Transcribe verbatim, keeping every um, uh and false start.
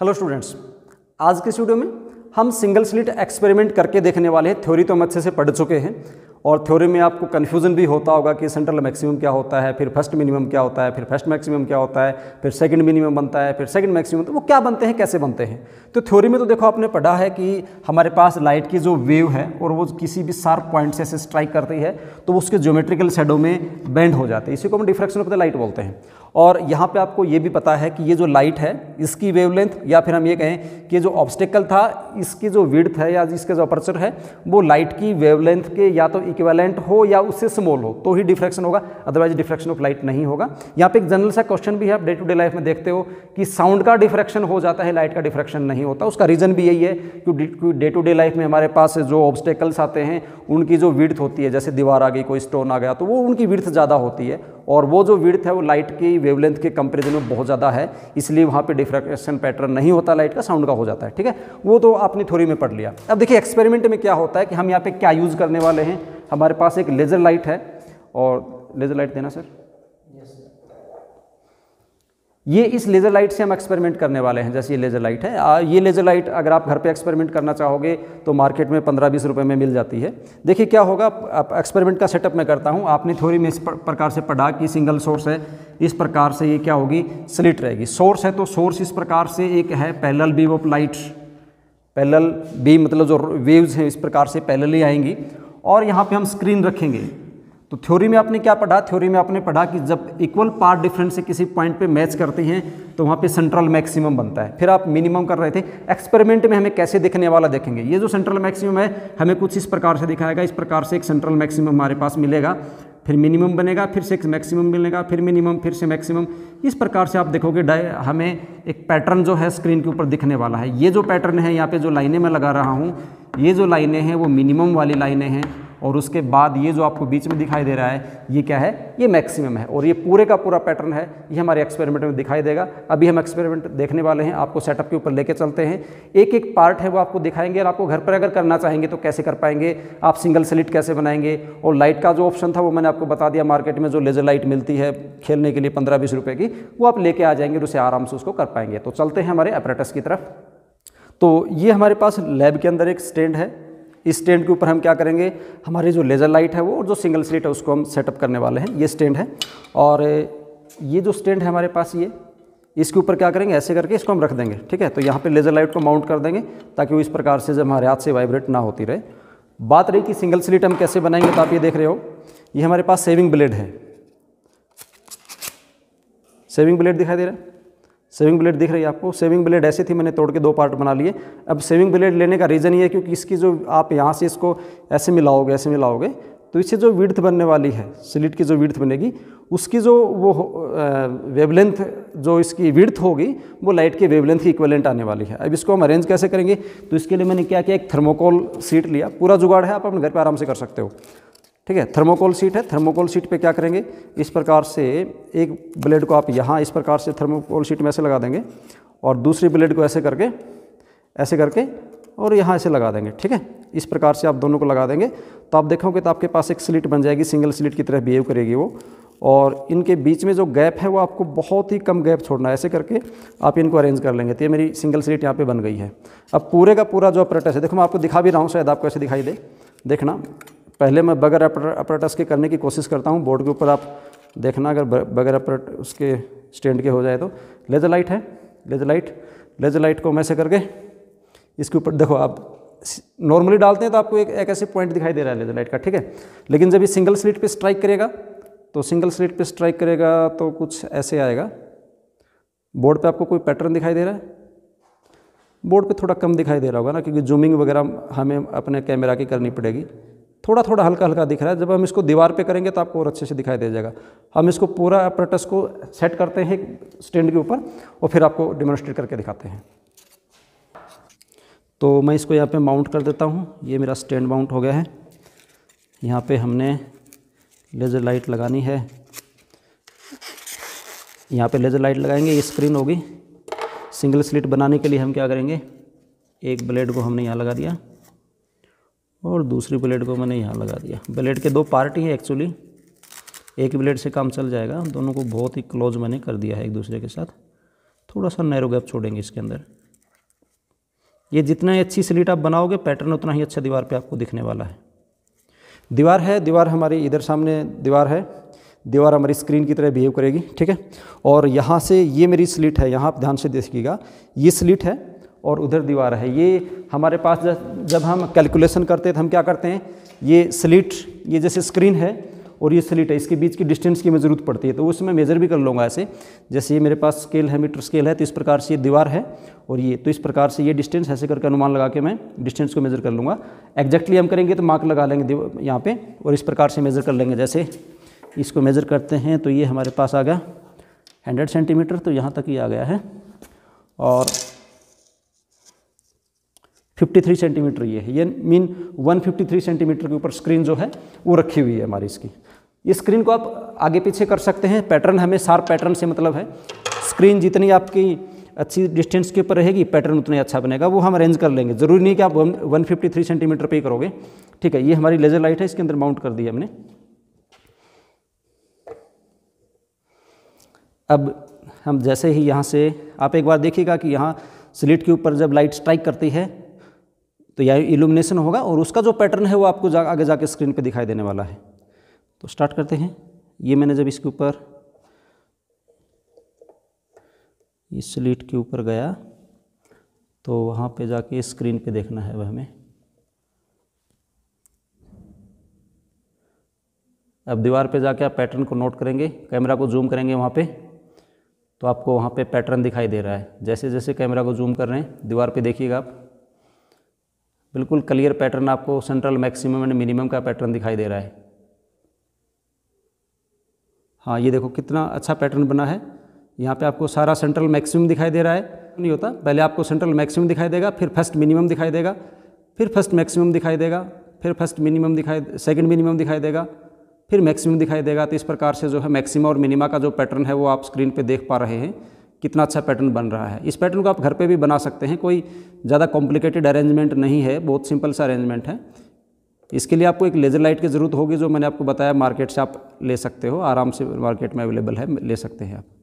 Hello students, आज के इस वीडियो में हम सिंगल स्लिट एक्सपेरिमेंट करके देखने वाले हैं। थ्योरी तो हम अच्छे से पढ़ चुके हैं और थ्योरी में आपको कन्फ्यूजन भी होता होगा कि सेंट्रल मैक्सिमम क्या होता है, फिर फर्स्ट मिनिमम क्या होता है, फिर फर्स्ट मैक्सिमम क्या होता है, फिर सेकंड मिनिमम बनता है, फिर सेकंड मैक्सिमम, तो वो क्या बनते हैं, कैसे बनते हैं। तो थ्योरी में तो देखो आपने पढ़ा है कि हमारे पास लाइट की जो वेव है और वो किसी भी शार्प पॉइंट से ऐसे स्ट्राइक करती है तो उसके ज्योमेट्रिकल शैडो में बेंड हो जाते हैं। इसी को हम डिफ्रैक्शन ऑफ द लाइट बोलते हैं। और यहाँ पे आपको ये भी पता है कि ये जो लाइट है इसकी वेवलेंथ, या फिर हम ये कहें कि जो ऑब्स्टेकल था इसकी जो विड्थ है या इसका जो अपर्चर है वो लाइट की वेवलेंथ के या तो इक्विवेलेंट हो या उससे स्मॉल हो तो ही डिफ्रैक्शन होगा, अदरवाइज डिफ्रैक्शन ऑफ लाइट नहीं होगा। यहाँ पे एक जनरल सा क्वेश्चन भी है, आप डे टू डे लाइफ में देखते हो कि साउंड का डिफ्रैक्शन हो जाता है, लाइट का डिफ्रैक्शन नहीं होता। उसका रीज़न भी यही है कि डे टू डे लाइफ में हमारे पास जो ऑब्स्टेकल्स आते हैं उनकी जो विड्थ होती है, जैसे दीवार आ गई, कोई स्टोन आ गया, तो वो उनकी विड्थ ज़्यादा होती है और वो जो विड्थ है वो लाइट की वेवलेंथ के कंपैरिजन में बहुत ज़्यादा है, इसलिए वहाँ पे डिफ्रैक्शन पैटर्न नहीं होता लाइट का, साउंड का हो जाता है। ठीक है, वो तो आपने थ्योरी में पढ़ लिया। अब देखिए एक्सपेरिमेंट में क्या होता है कि हम यहाँ पे क्या यूज़ करने वाले हैं। हमारे पास एक लेज़र लाइट है और लेज़र लाइट देना सर, ये इस लेज़र लाइट से हम एक्सपेरिमेंट करने वाले हैं। जैसे ये लेज़र लाइट है, आ, ये लेज़र लाइट अगर आप घर पे एक्सपेरिमेंट करना चाहोगे तो मार्केट में पंद्रह बीस रुपए में मिल जाती है। देखिए क्या होगा, आप एक्सपेरिमेंट का सेटअप मैं करता हूँ। आपने थ्योरी में इस प्रकार से पढ़ा कि सिंगल सोर्स है, इस प्रकार से ये क्या होगी, स्लिट रहेगी। सोर्स है तो सोर्स इस प्रकार से एक है parallel beam of light, parallel beam मतलब जो वेव्स हैं इस प्रकार से पैरेलली आएंगी और यहाँ पे हम स्क्रीन रखेंगे। तो थ्योरी में आपने क्या पढ़ा, थ्योरी में आपने पढ़ा कि जब इक्वल पार्ट डिफरेंस से किसी पॉइंट पे मैच करती हैं तो वहाँ पे सेंट्रल मैक्सिमम बनता है। फिर आप मिनिमम कर रहे थे। एक्सपेरिमेंट में हमें कैसे दिखने वाला देखेंगे। ये जो सेंट्रल मैक्सिमम है हमें कुछ इस प्रकार से दिखाएगा, इस प्रकार से एक सेंट्रल मैक्सिमम हमारे पास मिलेगा, फिर मिनिमम बनेगा, फिर से एक मैक्सिमम मिलेगा, फिर मिनिमम, फिर से मैक्सिमम। इस प्रकार से आप देखोगे हमें एक पैटर्न जो है स्क्रीन के ऊपर दिखने वाला है। ये जो पैटर्न है, यहाँ पे जो लाइनें मैं लगा रहा हूँ, ये जो लाइनें हैं वो मिनिमम वाली लाइनें हैं और उसके बाद ये जो आपको बीच में दिखाई दे रहा है ये क्या है, ये मैक्सिमम है। और ये पूरे का पूरा पैटर्न है, ये हमारे एक्सपेरिमेंट में दिखाई देगा। अभी हम एक्सपेरिमेंट देखने वाले हैं, आपको सेटअप के ऊपर लेके चलते हैं। एक एक पार्ट है वो आपको दिखाएंगे और आपको घर पर अगर करना चाहेंगे तो कैसे कर पाएंगे, आप सिंगल स्लिट कैसे बनाएंगे। और लाइट का जो ऑप्शन था वो मैंने आपको बता दिया, मार्केट में जो लेज़र लाइट मिलती है खेलने के लिए पंद्रह बीस रुपये की, वो आप लेके आ जाएंगे और उसे आराम से उसको कर पाएंगे। तो चलते हैं हमारे अपरेटस की तरफ। तो ये हमारे पास लैब के अंदर एक स्टैंड है, इस स्टैंड के ऊपर हम क्या करेंगे, हमारी जो लेज़र लाइट है वो और जो सिंगल स्लिट है उसको हम सेटअप करने वाले हैं। ये स्टैंड है और ये जो स्टैंड है हमारे पास, ये इसके ऊपर क्या करेंगे, ऐसे करके इसको हम रख देंगे। ठीक है, तो यहाँ पे लेज़र लाइट को माउंट कर देंगे ताकि वो इस प्रकार से जब हमारे हाथ से वाइब्रेट ना होती रहे। बात रही कि सिंगल स्लिट हम कैसे बनाएंगे, तो आप ये देख रहे हो, ये हमारे पास सेविंग ब्लेड है। सेविंग ब्लेड दिखाई दे रहा है, सेविंग ब्लेड दिख रही है आपको। सेविंग ब्लेड ऐसी थी, मैंने तोड़ के दो पार्ट बना लिए। अब सेविंग ब्लेड लेने का रीज़न ये है क्योंकि इसकी जो आप यहाँ से इसको ऐसे मिलाओगे, ऐसे मिलाओगे तो इससे जो विड्थ बनने वाली है, स्लिट की जो विड्थ बनेगी उसकी जो वो वेवलेंथ, जो इसकी विड्थ होगी वो लाइट के वेवलेंथ की इक्विवेलेंट आने वाली है। अब इसको हम अरेंज कैसे करेंगे, तो इसके लिए मैंने क्या किया, एक थर्मोकोल शीट लिया। पूरा जुगाड़ है, आप अपने घर पर आराम से कर सकते हो। ठीक है, थर्मोकोल शीट है। थर्मोकोल शीट पे क्या करेंगे, इस प्रकार से एक ब्लेड को आप यहाँ इस प्रकार से थर्मोकोल शीट में ऐसे लगा देंगे और दूसरी ब्लेड को ऐसे करके ऐसे करके और यहाँ ऐसे लगा देंगे। ठीक है, इस प्रकार से आप दोनों को लगा देंगे तो आप देखोगे तो आपके पास एक स्लिट बन जाएगी, सिंगल स्लिट की तरह बिहेव करेगी वो। और इनके बीच में जो गैप है वो आपको बहुत ही कम गैप छोड़ना है, ऐसे करके आप इनको अरेंज कर लेंगे। तो ये मेरी सिंगल स्लिट यहाँ पे बन गई है। अब पूरे का पूरा जो अपरेटस है, देखो मैं आपको दिखा भी रहा हूँ, शायद आपको ऐसे दिखाई दे। देखना, पहले मैं बगैर अपरेटस के करने की कोशिश करता हूँ। बोर्ड के ऊपर आप देखना, अगर बगैर अपरेट उसके स्टैंड के हो जाए तो। लेज़र लाइट है, लेज़र लाइट लेज़र लाइट को मैं ऐसे करके इसके ऊपर, देखो आप नॉर्मली डालते हैं तो आपको एक एक ऐसे पॉइंट दिखाई दे रहा है लेज़र लाइट का। ठीक है, लेकिन जब ये सिंगल स्लिट पे स्ट्राइक करेगा तो सिंगल स्लिट पे स्ट्राइक करेगा तो कुछ ऐसे आएगा। बोर्ड पे आपको कोई पैटर्न दिखाई दे रहा है, बोर्ड पे थोड़ा कम दिखाई दे रहा होगा ना, क्योंकि जूमिंग वगैरह हमें अपने कैमरा की करनी पड़ेगी। थोड़ा थोड़ा हल्का हल्का दिख रहा है। जब हम इसको दीवार पे करेंगे तो आपको और अच्छे से दिखाई दे जाएगा। हम इसको पूरा अपरेटस को सेट करते हैं स्टैंड के ऊपर और फिर आपको डेमोन्स्ट्रेट करके दिखाते हैं। तो मैं इसको यहाँ पे माउंट कर देता हूँ। ये मेरा स्टैंड माउंट हो गया है। यहाँ पे हमने लेज़र लाइट लगानी है, यहाँ पे लेज़र लाइट लगाएंगे, ये स्क्रीन होगी। सिंगल स्लिट बनाने के लिए हम क्या करेंगे, एक ब्लेड को हमने यहाँ लगा दिया और दूसरी ब्लेड को मैंने यहाँ लगा दिया। ब्लेड के दो पार्ट ही हैं एक्चुअली, एक ब्लेड से काम चल जाएगा। दोनों को बहुत ही क्लोज मैंने कर दिया है एक दूसरे के साथ। थोड़ा सा नैरो गैप छोड़ेंगे इसके अंदर, ये जितना अच्छी स्लिट आप बनाओगे पैटर्न उतना ही अच्छा दीवार पे आपको दिखने वाला है। दीवार है, दीवार हमारी इधर सामने दीवार है, दीवार हमारी स्क्रीन की तरह बिहेव करेगी, ठीक है। और यहाँ से ये मेरी स्लिट है, यहाँ आप ध्यान से देखिएगा, ये स्लिट है और उधर दीवार है। ये हमारे पास जब हम कैलकुलेशन करते हैं तो हम क्या करते हैं, ये स्लिट, ये जैसे स्क्रीन है और ये स्लिट है, इसके बीच की डिस्टेंस की हमें ज़रूरत पड़ती है, तो उसमें मेज़र भी कर लूँगा ऐसे। जैसे ये मेरे पास स्केल है, मीटर स्केल है, तो इस प्रकार से ये दीवार है और ये, तो इस प्रकार से ये डिस्टेंस ऐसे करके अनुमान लगा के मैं डिस्टेंस को मेज़र कर लूँगा। एग्जैक्टली हम करेंगे तो मार्क लगा लेंगे यहाँ पे और इस प्रकार से मेज़र कर लेंगे। जैसे इसको मेज़र करते हैं तो ये हमारे पास आ गया हंड्रेड सेंटीमीटर, तो यहाँ तक ये आ गया है और तिरेपन सेंटीमीटर ये है, ये मीन एक सौ तिरेपन सेंटीमीटर के ऊपर स्क्रीन जो है वो रखी हुई है हमारी इसकी। इस स्क्रीन को आप आगे पीछे कर सकते हैं। पैटर्न हमें शार्प पैटर्न से मतलब है, स्क्रीन जितनी आपकी अच्छी डिस्टेंस के ऊपर रहेगी पैटर्न उतना ही अच्छा बनेगा, वो हम अरेंज कर लेंगे। ज़रूरी नहीं कि आप एक सौ तिरेपन सेंटीमीटर पे ही करोगे, ठीक है। ये हमारी लेज़र लाइट है, इसके अंदर माउंट कर दी हमने। अब हम जैसे ही यहाँ से, आप एक बार देखिएगा कि यहाँ स्लिट के ऊपर जब लाइट स्ट्राइक करती है तो यह इल्यूमिनेशन होगा और उसका जो पैटर्न है वो आपको जा, आगे जाके स्क्रीन पे दिखाई देने वाला है। तो स्टार्ट करते हैं। ये मैंने जब इसके ऊपर, इस स्लिट के ऊपर गया तो वहाँ पे जाके स्क्रीन पे देखना है वह हमें। अब दीवार पे जाके आप पैटर्न को नोट करेंगे, कैमरा को जूम करेंगे वहाँ पे तो आपको वहाँ पे पैटर्न दिखाई दे रहा है। जैसे जैसे कैमरा को जूम कर रहे हैं दीवार पे देखिएगा आप, बिल्कुल क्लियर पैटर्न आपको सेंट्रल मैक्सिमम एंड मिनिमम का पैटर्न दिखाई दे रहा है। हाँ, ये देखो कितना अच्छा पैटर्न बना है। यहाँ पे आपको सारा सेंट्रल मैक्सिमम दिखाई दे रहा है, नहीं होता, पहले आपको सेंट्रल मैक्सिमम दिखाई देगा, फिर फर्स्ट मिनिमम दिखाई देगा, फिर फर्स्ट मैक्सिमम दिखाई देगा, फिर फर्स्ट मिनिमम दिखाई, सेकंड मिनिमम दिखाई देगा, फिर मैक्सिमम दिखाई देगा। तो इस प्रकार से जो है मैक्सिमम और मिनिमा का जो पैटर्न है वो आप स्क्रीन पे देख पा रहे हैं, कितना अच्छा पैटर्न बन रहा है। इस पैटर्न को आप घर पे भी बना सकते हैं, कोई ज़्यादा कॉम्प्लिकेटेड अरेंजमेंट नहीं है, बहुत सिंपल सा अरेंजमेंट है। इसके लिए आपको एक लेज़र लाइट की ज़रूरत होगी, जो मैंने आपको बताया मार्केट से आप ले सकते हो, आराम से मार्केट में अवेलेबल है, ले सकते हैं आप।